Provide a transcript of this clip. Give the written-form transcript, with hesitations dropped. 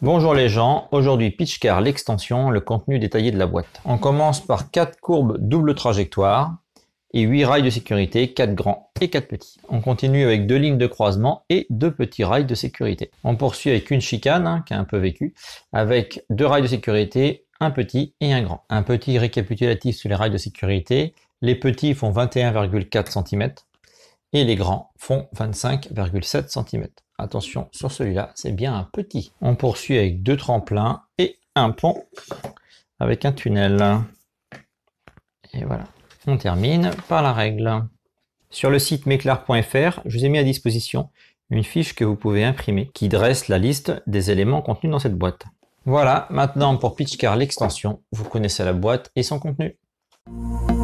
Bonjour les gens, aujourd'hui PitchCar l'extension, le contenu détaillé de la boîte. On commence par 4 courbes double trajectoire et 8 rails de sécurité, 4 grands et 4 petits. On continue avec 2 lignes de croisement et 2 petits rails de sécurité. On poursuit avec une chicane qui a un peu vécu, avec 2 rails de sécurité, un petit et un grand. Un petit récapitulatif sur les rails de sécurité, les petits font 21,4 cm et les grands font 25,7 cm. Attention, sur celui-là, c'est bien un petit. On poursuit avec 2 tremplins et un pont avec un tunnel. Et voilà. On termine par la règle. Sur le site meclar.fr, je vous ai mis à disposition une fiche que vous pouvez imprimer qui dresse la liste des éléments contenus dans cette boîte. Voilà, maintenant pour PitchCar l'extension, vous connaissez la boîte et son contenu.